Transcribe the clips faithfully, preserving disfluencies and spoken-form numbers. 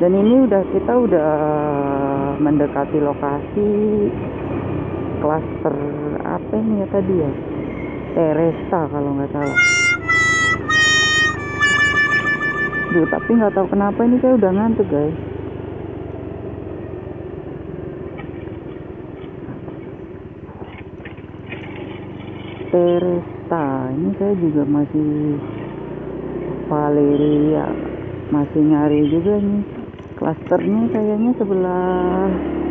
Dan ini udah kita udah mendekati lokasi klaster apa ini ya tadi ya, Teresta kalau nggak salah. Duh, tapi nggak tahu kenapa ini saya udah ngantuk guys. Teresta ini saya juga masih Valeria, masih nyari juga nih klasternya, kayaknya sebelah,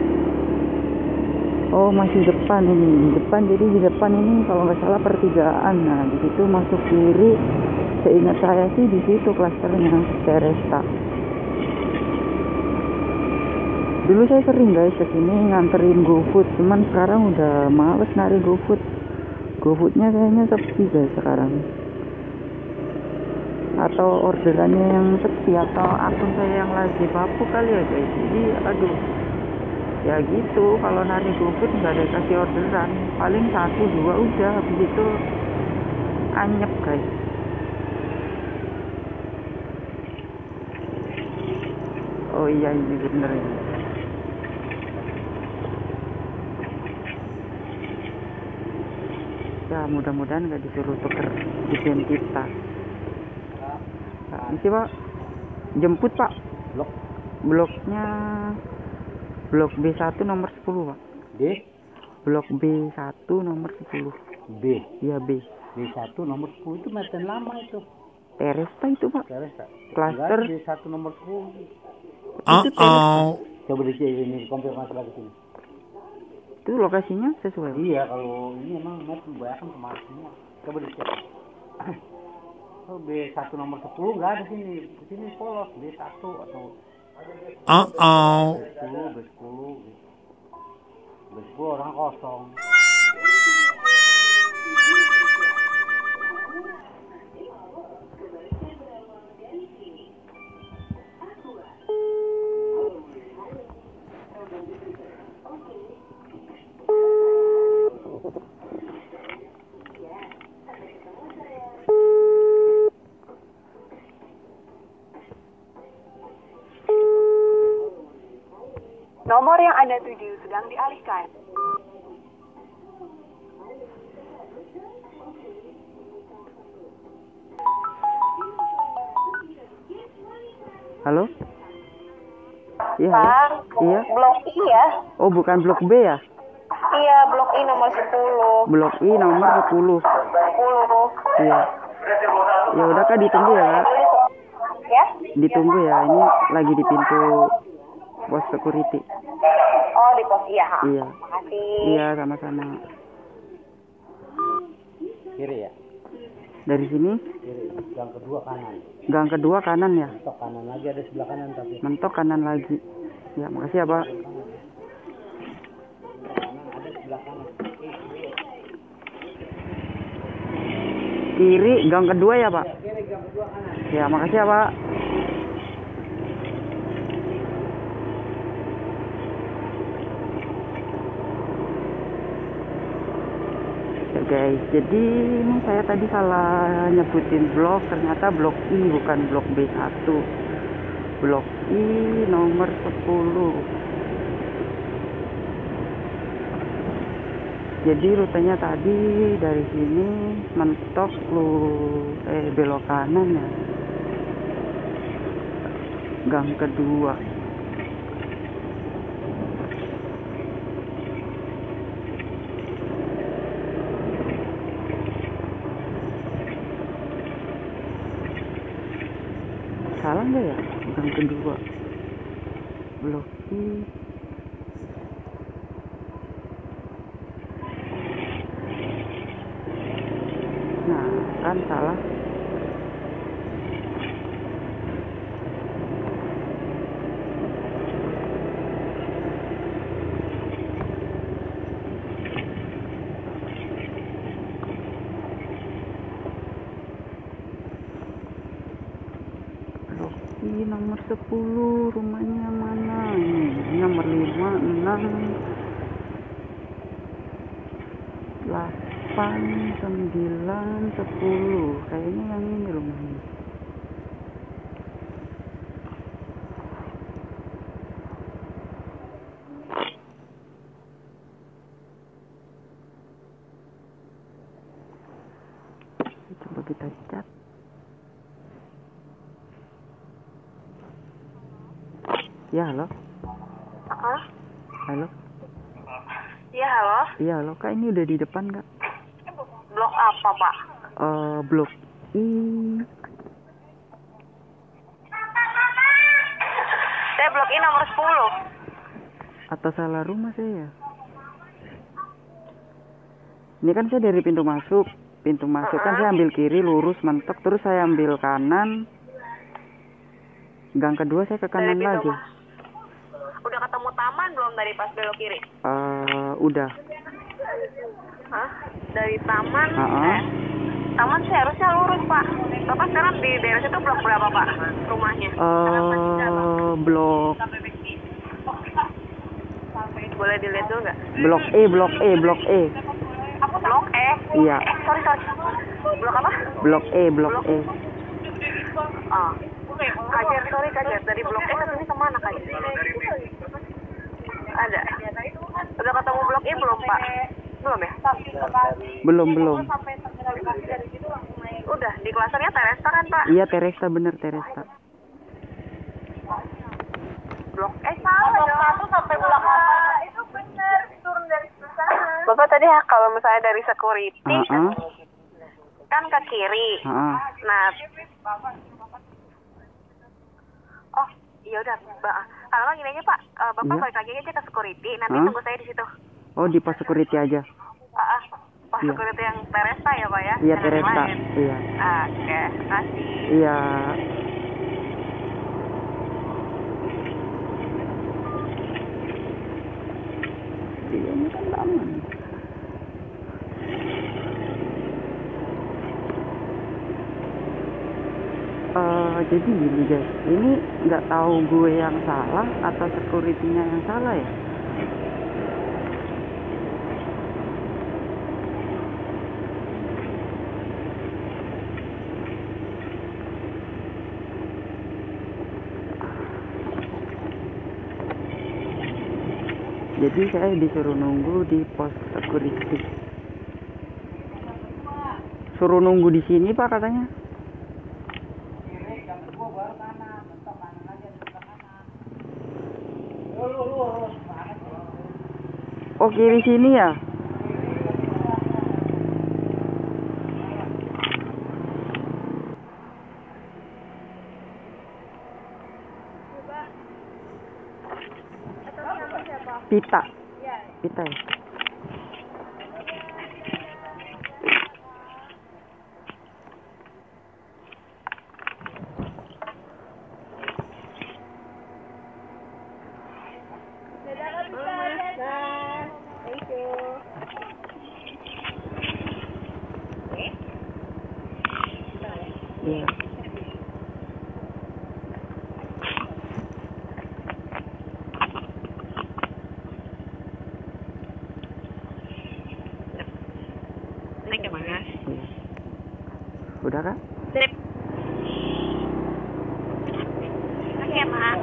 oh masih depan ini, di depan. Jadi di depan ini kalau nggak salah pertigaan. Nah di situ masuk kiri, seingat saya sih di situ klasternya Teresta. Dulu saya sering guys kesini nganterin GoFood, cuman sekarang udah males nari GoFood. GoFoodnya kayaknya sepi guys sekarang, atau orderannya yang sepi, atau akun saya yang lagi bapuk kali ya guys. Jadi aduh ya gitu, kalau nari GoFood nggak ada kasih orderan, paling satu dua udah, habis itu anyep guys. Oh iya ini bener ini. Ya mudah-mudahan nggak disuruh tuker identitas. Ini pak, jemput pak. Blok. Bloknya blok B satu nomor sepuluh pak. D? Blok B satu nomor sepuluh. B? Iya B. B satu nomor sepuluh itu meter lama itu. Teresta itu pak. Teresta. Klaster B satu nomor sepuluh. Itu Teresta. Coba dicek ini, konfirmasi lagi sini. Itu lokasinya sesuai. Iya, kalau ini emang map kebanyakan kemarin semua. Coba dicek. Oh, B satu nomor sepuluh nggak ada sini. Di sini polos B satu atau Uh oh. B sepuluh, B sepuluh. B sepuluh orang kosong. Nomor yang Anda tuju sedang dialihkan. Halo? Iya. Bang, Iya. blok I ya? Oh bukan blok B ya? Iya, blok I nomor sepuluh. Blok I nomor sepuluh. sepuluh. Iya. Ya udah kak, ditunggu ya kak. Ya? Ditunggu ya, ini lagi di pintu pos security. Oh, di pos iya. Iya. Makasih. Iya sama-sama. Kiri ya? Dari sini? Kiri. Gang kedua kanan. Gang kedua kanan ya? Mentok kanan lagi, ada sebelah kanan tapi. Mentok kanan lagi. Ya makasih ya pak. Kanan ada sebelah kanan. Kiri gang kedua ya pak? Kiri gang kedua kanan. Ya makasih ya pak. Ya guys, jadi ini saya tadi salah nyebutin blok, ternyata blok I bukan blok B satu. Blok I nomor sepuluh. Jadi rutenya tadi dari sini mentok lu eh belok kanan ya. Gang kedua. Salah nggak ya? Gang kedua. Blok I. Nah, kan salah. Ini nomor sepuluh, rumahnya mana? Ini nomor lima, enam, delapan, sembilan, sepuluh. Kayaknya yang ini rumahnya. Ya, halo. Hah? Halo. Iya, halo. Iya, halo. Kak, ini udah di depan, Kak. Blok apa, Pak? Eh, blok I. Saya blok I nomor sepuluh. Atau salah rumah saya ya? Ini kan saya dari pintu masuk. Pintu masuk kan saya ambil kiri, lurus, mentok. Terus saya ambil kanan. Gang kedua saya ke kanan Dari pintu lagi. mas- Udah ketemu taman belum dari pas belok kiri? Eh, udah. Hah? Dari taman? Ha-ha. Eh, taman sih harusnya lurus, Pak. Bapak sekarang di daerah situ blok berapa, Pak? Rumahnya? Eh, blok Boleh dilihat dulu nggak? blok E, blok E, blok E. Blok E? Iya. Eh, sorry, sorry. Blok apa? Blok E, blok E. Ah. Kajer, sorry Kajer. Dari blok E ke sini kemana Kajer? Ada. Udah ketemu blok E belum, Pak? Belum ya? Belum, belum. Udah, di klasernya Teresta kan, Pak? Iya, Teresta, bener Teresta. Blok E salah blok satu sampai blok apa? Itu bener, turun dari sana. Bapak tadi ya, kalau misalnya dari security, Heeh. kan ke kiri. Heeh. Nah, oh, iya udah, Mbak. Kalau nggak gini aja Pak, Eh, Bapak Iya. balik lagi aja ke security, nanti Hah? tunggu saya di situ. Oh, di pos security aja. Ah, ah, pas Iya. security yang Teresta ya Pak ya? Iya, Jangan yang Teresta. lain. Iya. Ah, oke, makasih. Iya. Iya, ini kan aman. Eh, jadi gini guys, ini nggak tahu gue yang salah atau security-nya yang salah ya. Jadi saya disuruh nunggu di pos security. Suruh nunggu di sini Pak katanya. Oh, kiri sini ya? Pita. Pita ya? Iya. Naik ke mana? Iya. Udah Kak? Sip. Oke, Mak.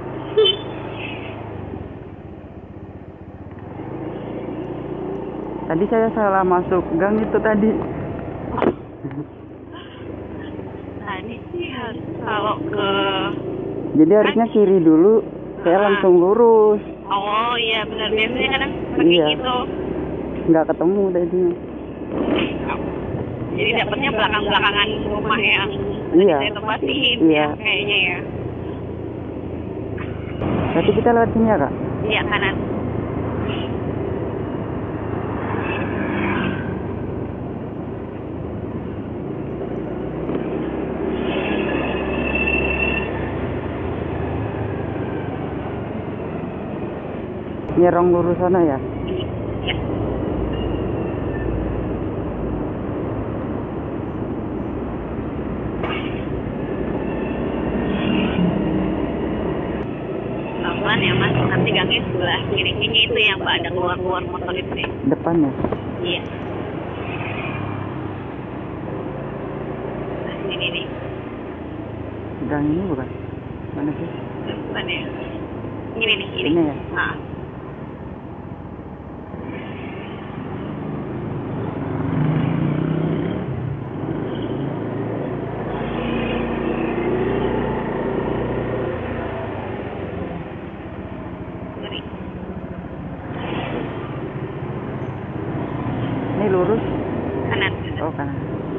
Tadi saya salah masuk gang itu tadi. Tadi sih harus kalau ke... Jadi harusnya kiri dulu, saya langsung lurus. Oh iya benar, biasanya kadang seperti Iya. gitu. Nggak ketemu tadi. Jadi dapatnya belakang-belakangan rumah yang Iya. saya tempatin Iya. ya, kayaknya ya. Berarti kita lewat sini ya Kak? Iya, kanan. Nyerong lurus sana ya? Ya. Pelan ya Mas, nanti gangnya sebelah kiri-kiri itu yang Mbak ada keluar-keluar motor itu ya. Depan ya? Iya. Nah, ini nih, Gang ini bukan? Mana sih? depan ya. Ini nih, ini. Ini ya? Nah. kanan.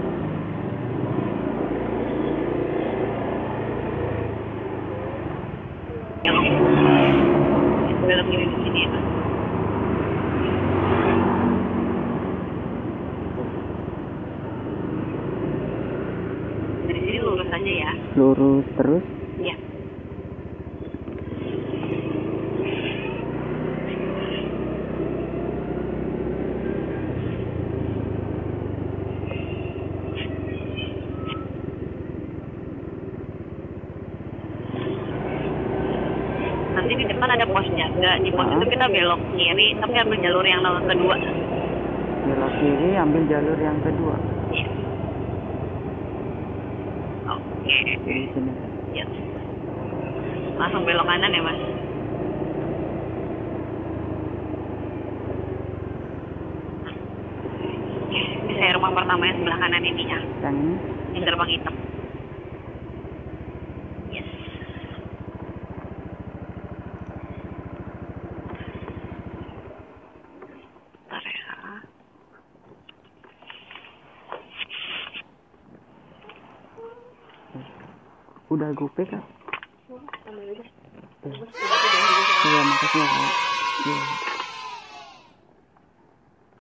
Belok kiri di sini ya, Mas. Dari sini lurus aja ya. Lurus terus. Iya. Nanti di depan ada pos jaga. Di pos Ah. itu kita belok kiri, tapi ambil jalur yang kedua. Belok kiri, ambil jalur yang kedua. Iya. Oke. Di sini. Ya. Langsung belok kanan ya, Mas. Ini saya rumah pertama yang sebelah kanan ini ya. Yang ini. Yang gerbang hitam. Yes. Bentar ya. Udah gope kan? Iya, makasih ya, Kak. Iya.